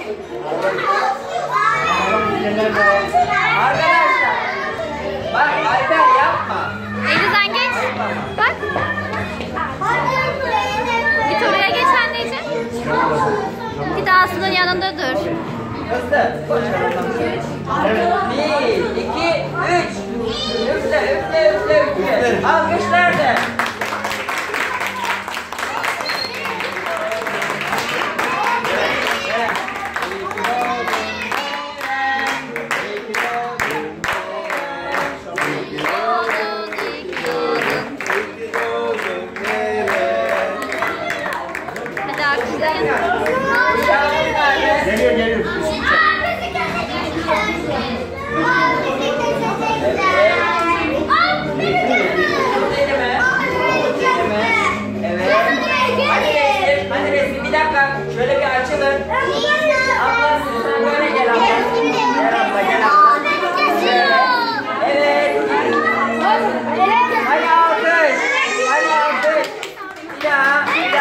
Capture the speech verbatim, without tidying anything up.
Arkadaşlar. Bak Alper yapma. Elizden geç. Bak. Git oraya geç anneciğim. Git Aslı'nın yanında dur. Hızlı. Koş. Bir, iki, üç. Üfle, üfle, üfle, üfle. Alkış nerede? Hadi alkışlayın. Geliyor geliyor. Evet. Hadi resim bir dakika. Şöyle bir açılın. Abla sen böyle gel abla. Gel abla gel abla. Evet. Hadi alkış. Hadi alkış. Bir daha. Bir